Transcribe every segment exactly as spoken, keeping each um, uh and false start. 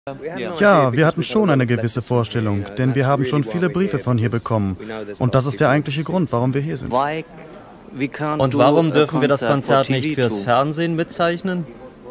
Ja, wir hatten schon eine gewisse Vorstellung, denn wir haben schon viele Briefe von hier bekommen. Und das ist der eigentliche Grund, warum wir hier sind. Und warum dürfen wir das Konzert nicht fürs Fernsehen mitzeichnen?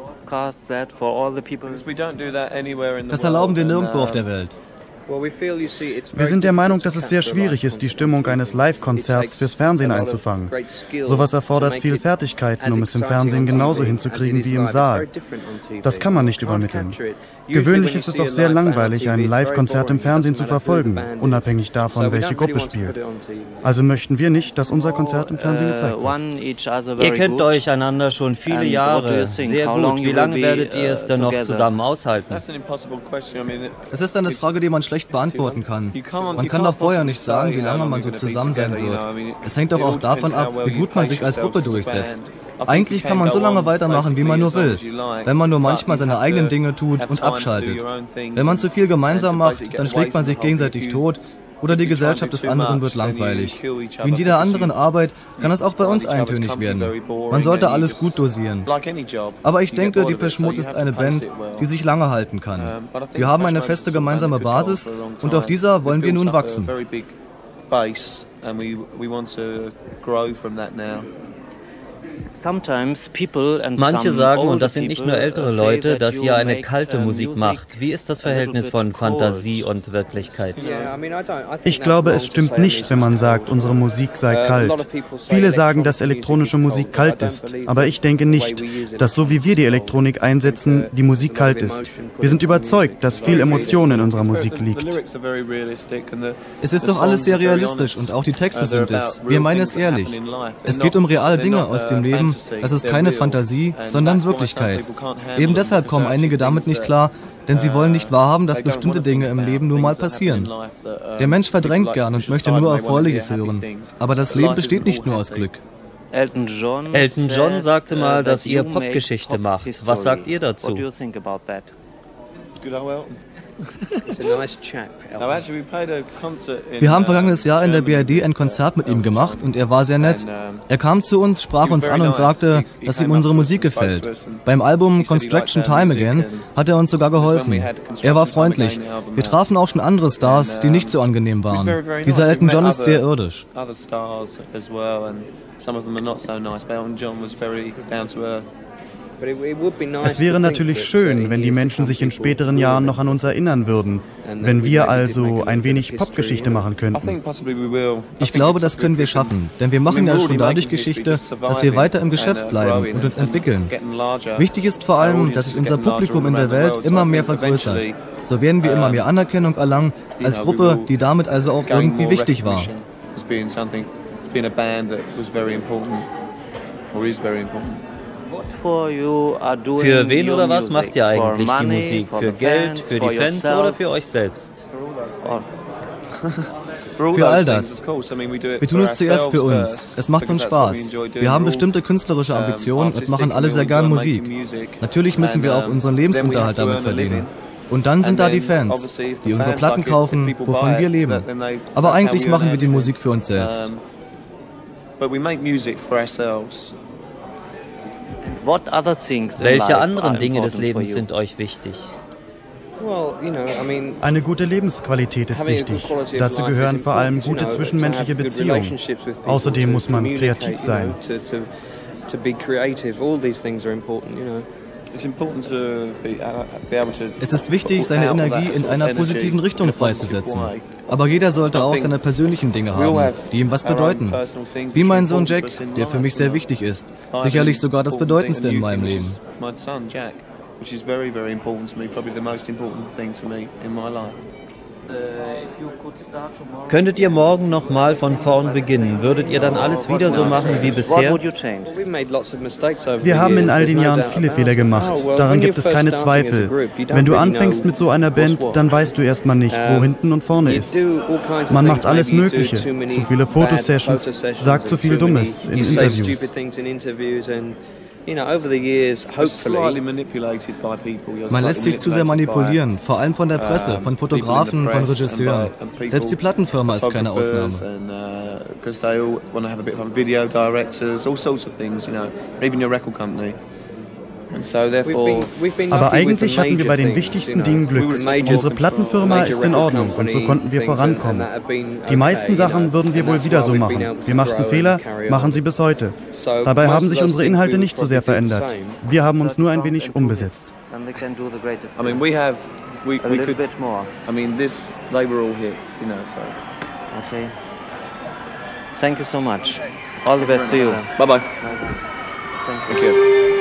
Das erlauben wir nirgendwo auf der Welt. Wir sind der Meinung, dass es sehr schwierig ist, die Stimmung eines Live-Konzerts fürs Fernsehen einzufangen. Sowas erfordert viel Fertigkeiten, um es im Fernsehen genauso hinzukriegen wie im Saal. Das kann man nicht übermitteln. Gewöhnlich ist es auch sehr langweilig, ein Live-Konzert im Fernsehen zu verfolgen, unabhängig davon, welche Gruppe spielt. Also möchten wir nicht, dass unser Konzert im Fernsehen gezeigt wird. Ihr kennt euch einander schon viele Jahre, sehr gut. Wie lange werdet ihr es denn noch zusammen aushalten? Es ist eine Frage, die man schlecht beantworten kann. Man kann doch vorher nicht sagen, wie lange man so zusammen sein wird. Es hängt doch auch davon ab, wie gut man sich als Gruppe durchsetzt. Eigentlich kann man so lange weitermachen, wie man nur will, wenn man nur manchmal seine eigenen Dinge tut und abschaltet. Wenn man zu viel gemeinsam macht, dann schlägt man sich gegenseitig tot oder die Gesellschaft des anderen wird langweilig. Wie in jeder anderen Arbeit kann es auch bei uns eintönig werden. Man sollte alles gut dosieren. Aber ich denke, Depeche Mode ist eine Band, die sich lange halten kann. Wir haben eine feste gemeinsame Basis und auf dieser wollen wir nun wachsen. Manche sagen, und das sind nicht nur ältere Leute, dass ihr eine kalte Musik macht. Wie ist das Verhältnis von Fantasie und Wirklichkeit? Ich glaube, es stimmt nicht, wenn man sagt, unsere Musik sei kalt. Viele sagen, dass elektronische Musik kalt ist, aber ich denke nicht, dass so wie wir die Elektronik einsetzen, die Musik kalt ist. Wir sind überzeugt, dass viel Emotion in unserer Musik liegt. Es ist doch alles sehr realistisch und auch die Texte sind es. Wir meinen es ehrlich. Es geht um reale Dinge aus dem Leben. Das ist keine Fantasie, sondern Wirklichkeit. Eben deshalb kommen einige damit nicht klar, denn sie wollen nicht wahrhaben, dass bestimmte Dinge im Leben nur mal passieren. Der Mensch verdrängt gern und möchte nur Erfreuliches hören. Aber das Leben besteht nicht nur aus Glück. Elton John sagte mal, dass ihr Popgeschichte macht. Was sagt ihr dazu? Wir haben vergangenes Jahr in der B R D ein Konzert mit ihm gemacht und er war sehr nett. Er kam zu uns, sprach uns an und sagte, dass ihm unsere Musik gefällt. Beim Album Construction Time Again hat er uns sogar geholfen. Er war freundlich. Wir trafen auch schon andere Stars, die nicht so angenehm waren. Dieser Elton John ist sehr irdisch. Es wäre natürlich schön, wenn die Menschen sich in späteren Jahren noch an uns erinnern würden, wenn wir also ein wenig Popgeschichte machen könnten. Ich glaube, das können wir schaffen, denn wir machen ja schon dadurch Geschichte, dass wir weiter im Geschäft bleiben und uns entwickeln. Wichtig ist vor allem, dass sich unser Publikum in der Welt immer mehr vergrößert. So werden wir immer mehr Anerkennung erlangen, als Gruppe, die damit also auch irgendwie wichtig war. Für wen oder was macht ihr eigentlich die Musik? Für Geld, für die Fans oder für euch selbst? Für all das. Wir tun es zuerst für uns. Es macht uns Spaß. Wir haben bestimmte künstlerische Ambitionen und machen alle sehr gern Musik. Natürlich müssen wir auch unseren Lebensunterhalt damit verdienen. Und dann sind da die Fans, die unsere Platten kaufen, wovon wir leben. Aber eigentlich machen wir die Musik für uns selbst. Welche anderen Dinge des Lebens sind euch wichtig? Eine gute Lebensqualität ist wichtig. Dazu gehören vor allem gute zwischenmenschliche Beziehungen. Außerdem muss man kreativ sein. Es ist wichtig, seine Energie in einer positiven Richtung freizusetzen. Aber jeder sollte auch seine persönlichen Dinge haben, die ihm was bedeuten. Wie mein Sohn Jack, der für mich sehr wichtig ist. Sicherlich sogar das Bedeutendste in meinem Leben. Könntet ihr morgen nochmal von vorn beginnen? Würdet ihr dann alles wieder so machen wie bisher? Wir haben in all den Jahren viele Fehler gemacht. Daran gibt es keine Zweifel. Wenn du anfängst mit so einer Band, dann weißt du erstmal nicht, wo hinten und vorne ist. Man macht alles Mögliche. Zu viele Fotosessions, sagt zu viel Dummes in Interviews. Man lässt sich zu sehr manipulieren, vor allem von der Presse, von Fotografen, von Regisseuren. Selbst die Plattenfirma ist keine Ausnahme. Aber eigentlich hatten wir bei den wichtigsten Dingen Glück. Unsere Plattenfirma ist in Ordnung und so konnten wir vorankommen. Die meisten Sachen würden wir wohl wieder so machen. Wir machten Fehler, machen sie bis heute. Dabei haben sich unsere Inhalte nicht so sehr verändert. Wir haben uns nur ein wenig umbesetzt. I mean, we have, we, we could, I mean, this, they were all hits, you know, so. Okay. Thank you so much. All the best to you. Bye-bye. Thank you. Thank you.